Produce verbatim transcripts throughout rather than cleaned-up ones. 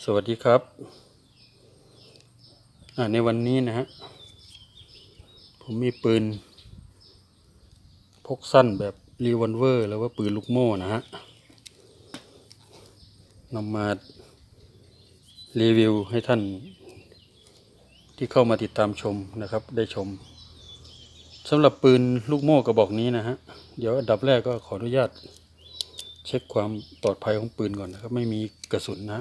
สวัสดีครับในวันนี้นะฮะผมมีปืนพกสั้นแบบรีวอลเวอร์หรือว่าปืนลูกโม่นะฮะนำมารีวิวให้ท่านที่เข้ามาติดตามชมนะครับได้ชมสำหรับปืนลูกโม่กระบอกนี้นะฮะเดี๋ยวอันดับแรกก็ขออนุญาตเช็คความปลอดภัยของปืนก่อนนะครับไม่มีกระสุนนะ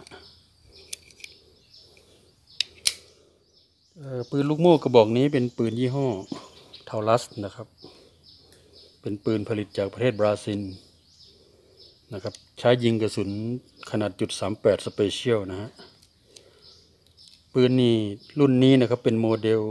ปืนลูกโม่กระบอกนี้เป็นปืนยี่ห้อเทาลัสนะครับเป็นปืนผลิตจากประเทศบราซิลนะครับใช้ยิงกระสุนขนาดจุดสามแปดสเปเชียลนะฮะปืนนี้รุ่นนี้นะครับเป็นโมเดล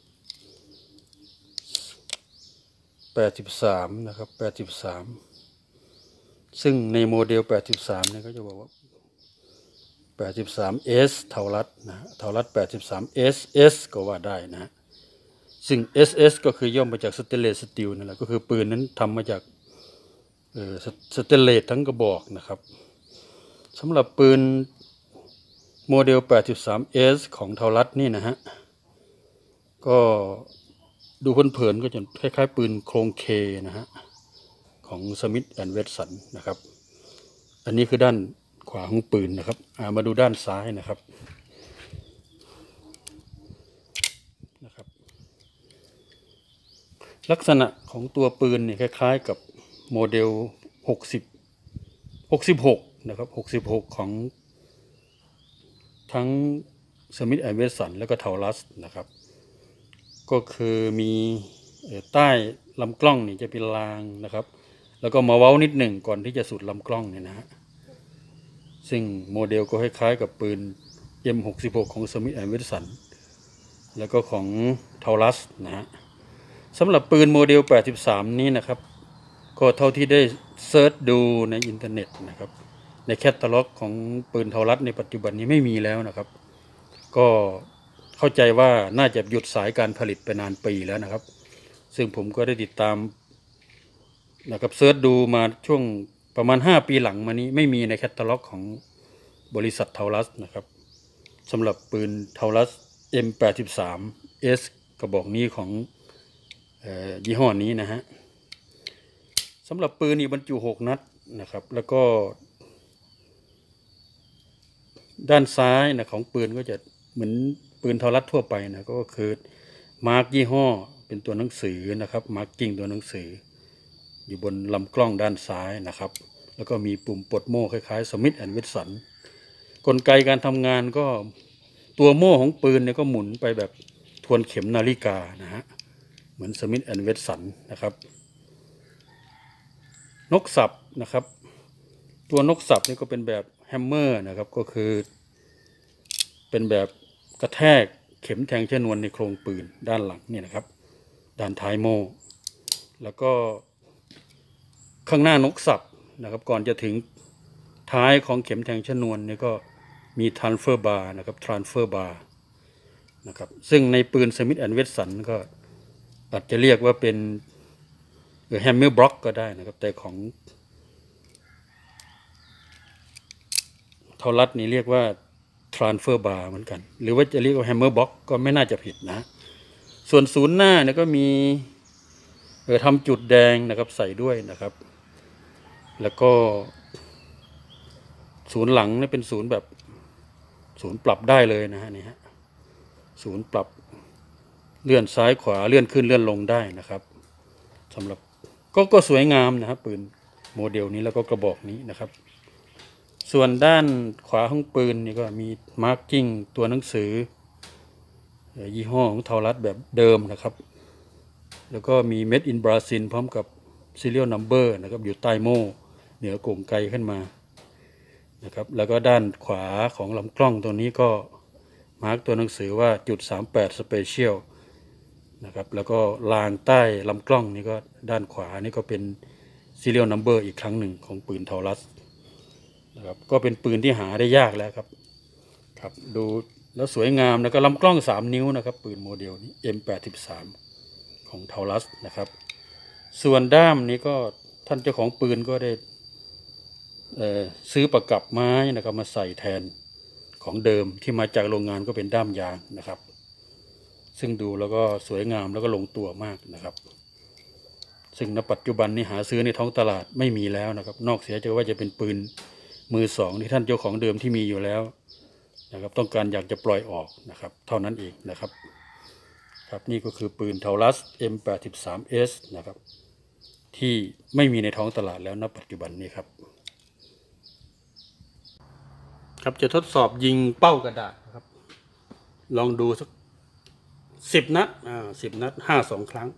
แปดสิบสามนะครับแปดสิบสามซึ่งในโมเดลแปดสิบสามเนี่ยก็จะบอกว่าแปดสิบสาม เอส เทาลัสนะเทาลัสแปดสิบสาม เอส เอส ก็ว่าได้นะซึ่ง เอส เอส ก็คือย่อมาจากสเตนเลสสตีลนั่นแหละก็คือปืนนั้นทำมาจากเอ่อสเตนเลสทั้งกระบอกนะครับสำหรับปืนโมเดลแปดสิบสาม เอส ของเทาลัสนี่นะฮะก็ดูเผินๆก็จะคล้ายๆปืนโครงเคนะฮะของสมิธแอนด์เวสสันนะครับอันนี้คือด้านขวาของปืนนะครับมาดูด้านซ้ายนะครับนะครับลักษณะของตัวปืนเนี่ยคล้ายๆกับโมเดลหกสิบ หกสิบหกนะครับหกสิบหกของทั้งสมิธแอนด์เวสสันและก็เทาลัสนะครับก็คือมีใต้ลำกล้องนี่จะเป็นรางนะครับแล้วก็มาเว้านิดหนึ่งก่อนที่จะสุดลำกล้องเนี่ยนะฮะซึ่งโมเดลก็คล้ายๆกับปืน เอ็ม หกสิบหก ของสมิธแอนด์เวสสันแล้วก็ของเทาลัสนะฮะสำหรับปืนโมเดลแปดสิบสามนี้นะครับก็เท่าที่ได้เซิร์ชดูในอินเทอร์เน็ตนะครับในแคตตาล็อกของปืนเทาลัสในปัจจุบันนี้ไม่มีแล้วนะครับก็เข้าใจว่าน่าจะหยุดสายการผลิตไปนานปีแล้วนะครับซึ่งผมก็ได้ติดตามนะครับเซิร์ชดูมาช่วงประมาณห้าปีหลังมานี้ไม่มีในแคตตาล็อกของบริษัทเทาลัสนะครับสำหรับปืนเทาลัส เอ็ม แปดสิบสาม เอส กระบอกนี้ของยี่ห้อนี้นะฮะสำหรับปืนนี่บรรจุหกนัดนะครับแล้วก็ด้านซ้ายนะของปืนก็จะเหมือนปืนเทาลัสทั่วไปนะก็คือมาร์กยี่ห้อเป็นตัวหนังสือนะครับมาร์กกิ้งตัวหนังสืออยู่บนลำกล้องด้านซ้ายนะครับแล้วก็มีปุ่มปลดโม่คล้ายๆสมิธแอนด์เวสสันกลไกการทำงานก็ตัวโม่ของปืนเนี่ยก็หมุนไปแบบทวนเข็มนาฬิกานะฮะเหมือนสมิธแอนด์เวสสันนะครับนกสับนะครับตัวนกสับนี่ก็เป็นแบบแฮมเมอร์นะครับก็คือเป็นแบบกระแทกเข็มแทงชนวนในโครงปืนด้านหลังนี่นะครับด้านท้ายโม่แล้วก็ข้างหน้านกสับนะครับก่อนจะถึงท้ายของเข็มแทงชนวนนี่ก็มี transfer bar นะครับ transfer bar นะครับซึ่งในปืนสมิธแอนด์เวสสันก็อาจจะเรียกว่าเป็นแฮมเมอร์บล็อกก็ได้นะครับแต่ของเทาลัสนี่เรียกว่า transfer bar เหมือนกันหรือว่าจะเรียกว่า hammer box ก็ไม่น่าจะผิดนะส่วนศูนย์หน้าเนี่ยก็มีเออทำจุดแดงนะครับใส่ด้วยนะครับแล้วก็ศูนย์หลังนี่เป็นศูนย์แบบศูนย์ปรับได้เลยนะฮะนี่ฮะศูนย์ปรับเลื่อนซ้ายขวาเลื่อนขึ้นเลื่อนลงได้นะครับสำหรับก็ก็สวยงามนะครับปืนโมเดลนี้แล้วก็กระบอกนี้นะครับส่วนด้านขวาของปืนนี่ก็มีมาร์กิ้งตัวหนังสือยี่ห้อของเทาลัสแบบเดิมนะครับแล้วก็มี Made in Brazil พร้อมกับ Serial Number นะครับอยู่ใต้โม่เหนือกลไกขึ้นมานะครับแล้วก็ด้านขวาของลำกล้องตัวนี้ก็มาร์กตัวหนังสือว่าจุดสามแปด Special นะครับแล้วก็รางใต้ลำกล้องนี่ก็ด้านขวานี่ก็เป็น Serial Number อีกครั้งหนึ่งของปืนเทาลัสนะครับก็เป็นปืนที่หาได้ยากแล้วครับครับดูแล้วสวยงามแล้วก็ลำกล้องสามนิ้วนะครับปืนโมเดลนี้ เอ็ม แปดสิบสาม ของเทาลัสนะครับส่วนด้ามนี้ก็ท่านเจ้าของปืนก็ได้ซื้อประกับไม้นะครับมาใส่แทนของเดิมที่มาจากโรงงานก็เป็นด้ามยางนะครับซึ่งดูแล้วก็สวยงามแล้วก็ลงตัวมากนะครับซึ่งณปัจจุบันนี้หาซื้อในท้องตลาดไม่มีแล้วนะครับนอกเสียจากว่าจะเป็นปืนมือสองที่ท่านเจ้าของเดิมที่มีอยู่แล้วนะครับต้องการอยากจะปล่อยออกนะครับเท่านั้นเองนะครับครับนี่ก็คือปืนเทารัส เอ็ม แปดสิบสาม เอส นะครับที่ไม่มีในท้องตลาดแล้วณปัจจุบันนี้ครับครับจะทดสอบยิงเป้ากระดาษครับลองดูสักสิบนัดอ่าสิบนัดห้าสองครั้ง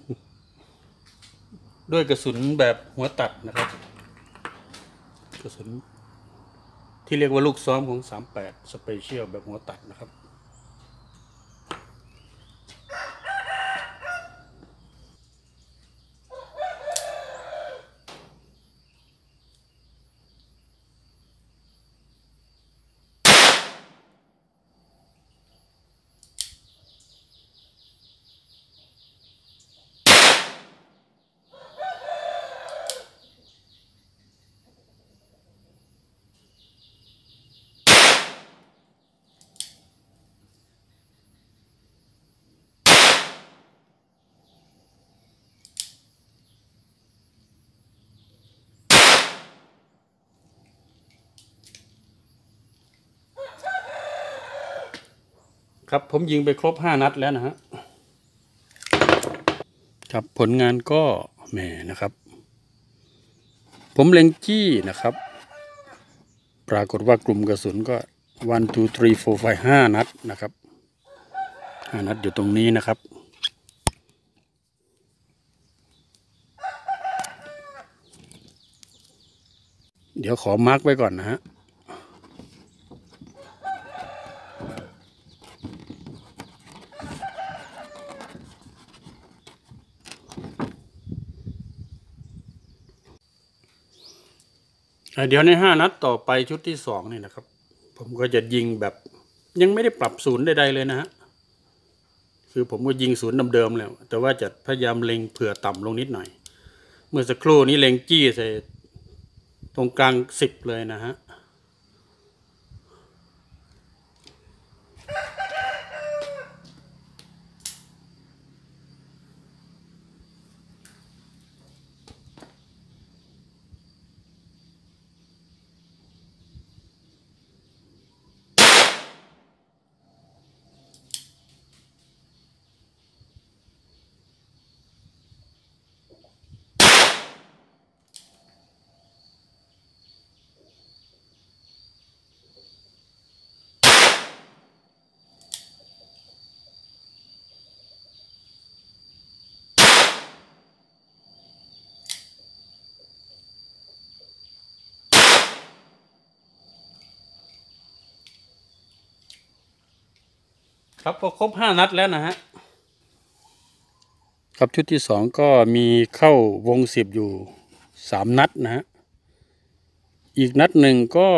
ด้วยกระสุนแบบหัวตัดนะครับกระสุนที่เรียกว่าลูกซ้อมของสามแปดสเปเชียลแบบหัวตัดนะครับครับผมยิงไปครบห้านัดแล้วนะฮะครับผลงานก็แหมนะครับผมเล็งจี้นะครับปรากฏว่ากลุ่มกระสุนก็one two three four five ห้านัดนะครับห้านัดอยู่ตรงนี้นะครับเดี๋ยวขอมาร์กไว้ก่อนนะฮะเดี๋ยวในห้านัดต่อไปชุดที่สองนี่นะครับผมก็จะยิงแบบยังไม่ได้ปรับศูนย์ใดๆเลยนะฮะคือผมก็ยิงศูนย์เดิมๆแล้วแต่ว่าจะพยายามเล็งเผื่อต่ำลงนิดหน่อยเมื่อสักครู่นี้เล็งจี้ใส่ตรงกลางสิบเลยนะฮะครับพอครบห้านัดแล้วนะฮะครับชุดที่สองก็มีเข้าวงสิบอยู่สามนัดนะฮะอีกนัดหนึ่งก็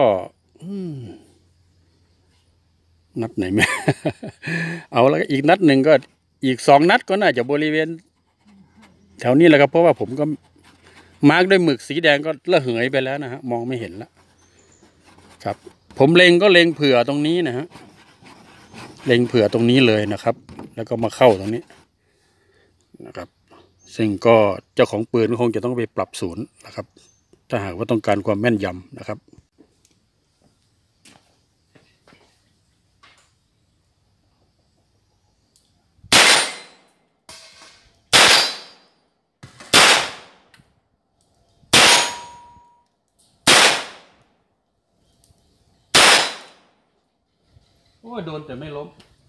นัดไหนไหม เอาแล้วอีกนัดหนึ่งก็อีกสองนัดก็น่าจะบริเวณแถวนี้แหละครับเพราะว่าผมก็มาร์กด้วยหมึกสีแดงก็ระเหยไปแล้วนะฮะมองไม่เห็นแล้วครับผมเล็งก็เล็งเผื่อตรงนี้นะฮะเล็งเผื่อตรงนี้เลยนะครับแล้วก็มาเข้าตรงนี้นะครับซึ่งก็เจ้าของปืนคงจะต้องไปปรับศูนย์นะครับถ้าหากว่าต้องการความแม่นยำนะครับโอ้ยโดนแต่ไม่ล้ม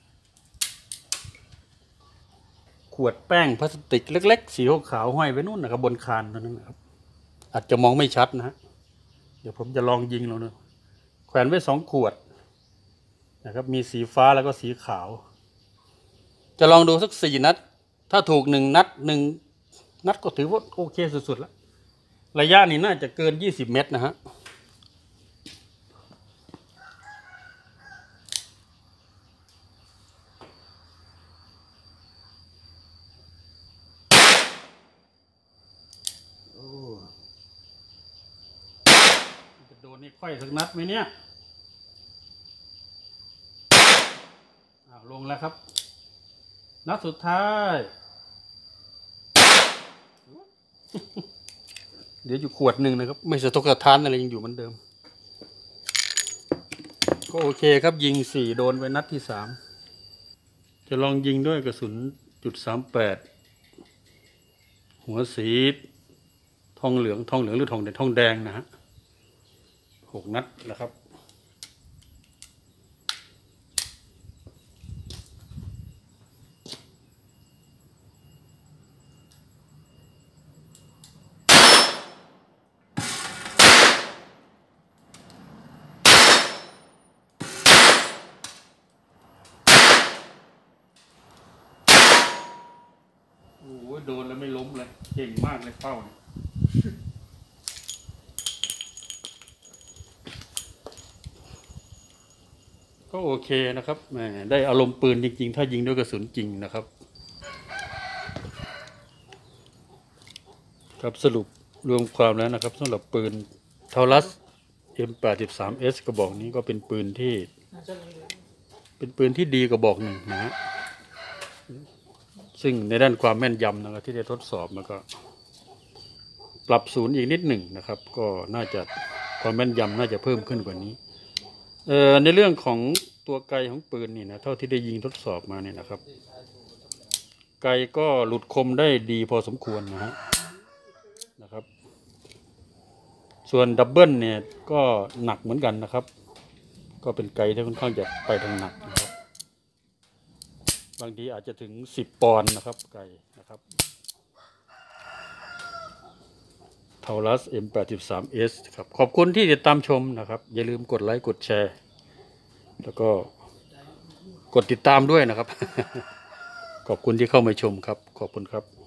ขวดแป้งพลาสติกเล็กๆสีขาวๆห้อยไว้นู่นนะครับบนคานตรงนั้นนะครับอาจจะมองไม่ชัดนะฮะเดี๋ยวผมจะลองยิงลองดูแขวนไว้สองขวดนะครับมีสีฟ้าแล้วก็สีขาวจะลองดูสักสี่นัดถ้าถูกหนึ่งนัดหนึ่งนัดก็ถือว่าโอเคสุดๆแล้วระยะนี้น่าจะเกินยี่สิบเมตรนะฮะจะโดนนี่ค่อยสักนัดไหมเนี่ยอ้าวลงแล้วครับนัดสุดท้าย เดี๋ยวอยู่ขวดหนึ่งนะครับไม่สะทกสะท้านอะไรยังอยู่เหมือนเดิมก็โอเคครับยิงสี่โดนไปนัดที่สามจะลองยิงด้วยกระสุนจุดสามแปดหัวสีทองเหลืองทองเหลืองหรือทองแดงทองแดงนะฮะหกนัดนะครับ โอ้โหโดนแล้วไม่ล้มเลยเก่งมากเลยเป้าเนี่ยก็โอเคนะครับแหมได้อารมณ์ปืนจริงๆถ้ายิงด้วยกระสุนจริงนะครับครับสรุปรวมความแล้วนะครับสำหรับปืนทารัส เอ็ม แปดสิบสาม เอส กระบอกนี้ก็เป็นปืนที่เป็นปืนที่ดีกระบอกหนึ่งนะฮะซึ่งในด้านความแม่นยำนะครับที่ได้ทดสอบมันก็ปรับศูนย์อีกนิดหนึ่งนะครับก็น่าจะความแม่นยำน่าจะเพิ่มขึ้นกว่านี้เอ่อในเรื่องของตัวไกของปืนนี่นะเท่าที่ได้ยิงทดสอบมาเนี่ยนะครับไกก็หลุดคมได้ดีพอสมควรนะฮะนะครับส่วนดับเบิลเนี่ยก็หนักเหมือนกันนะครับก็เป็นไกที่ค่อนข้างจะไปทางหนักนะครับบางทีอาจจะถึงสิบปอนด์นะครับไกนะครับทารัส เอ็ม แปดสิบสาม เอส ครับขอบคุณที่ติดตามชมนะครับอย่าลืมกดไลค์กดแชร์แล้วก็กดติดตามด้วยนะครับ ขอบคุณที่เข้ามาชมครับขอบคุณครับ